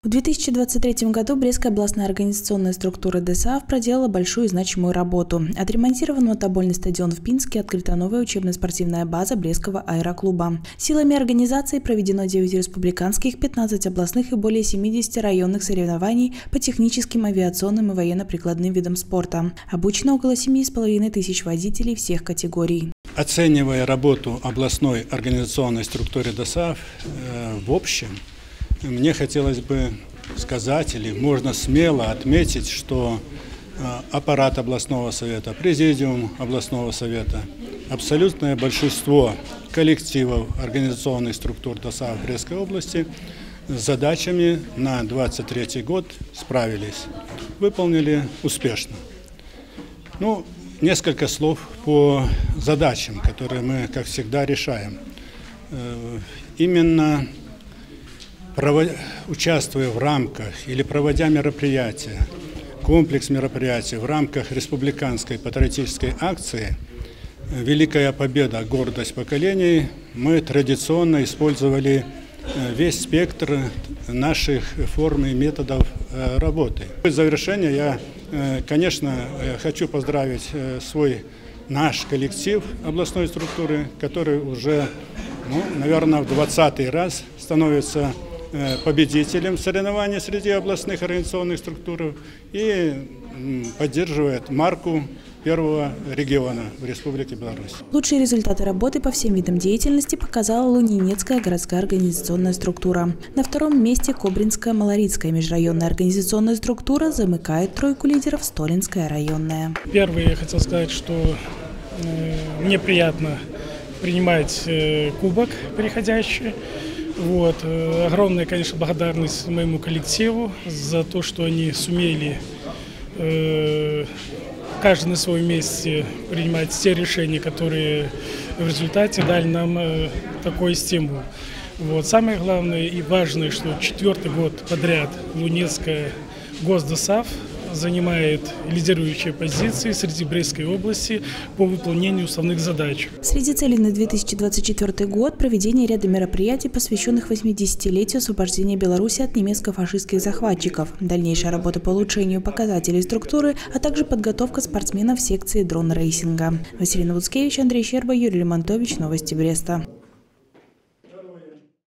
В 2023 году Брестская областная организационная структура ДСАФ проделала большую и значимую работу. Отремонтирован мотобольный стадион в Пинске, открыта новая учебно-спортивная база Брестского аэроклуба. Силами организации проведено 9 республиканских, 15 областных и более 70 районных соревнований по техническим, авиационным и военно-прикладным видам спорта. Обучено около 7,5 тысяч водителей всех категорий. Оценивая работу областной организационной структуры ДСАФ в общем, мне хотелось бы сказать, или можно смело отметить, что аппарат областного совета, президиум областного совета, абсолютное большинство коллективов организационных структур ДСАФ в Брестской области с задачами на 2023 год справились, выполнили успешно. Несколько слов по задачам, которые мы, как всегда, решаем. Именно участвуя в рамках или проводя мероприятия, комплекс мероприятий в рамках республиканской патриотической акции «Великая победа. Гордость поколений», мы традиционно использовали весь спектр наших форм и методов работы. В завершение я, конечно, хочу поздравить наш коллектив областной структуры, который уже, наверное, в 20-й раз становится победителем соревнований среди областных организационных структур и поддерживает марку первого региона в Республике Беларусь. Лучшие результаты работы по всем видам деятельности показала Лунинецкая городская организационная структура. На втором месте Кобринская Малорицкая межрайонная организационная структура, замыкает тройку лидеров Столинская районная. Первое, я хотел сказать, что мне приятно принимать кубок переходящий. Огромная, конечно, благодарность моему коллективу за то, что они сумели каждый на своем месте принимать те решения, которые в результате дали нам такой стимул. Самое главное и важное, что 4-й год подряд Лунинецкая ГосДСАФ занимает лидирующие позиции среди Брестской области по выполнению основных задач. Среди целей на 2024 год – проведение ряда мероприятий, посвященных 80-летию освобождения Беларуси от немецко-фашистских захватчиков, дальнейшая работа по улучшению показателей структуры, а также подготовка спортсменов секции дрон-рейсинга. Василина Луцкевич, Андрей Щерба, Юрий Лемонтович. Новости Бреста.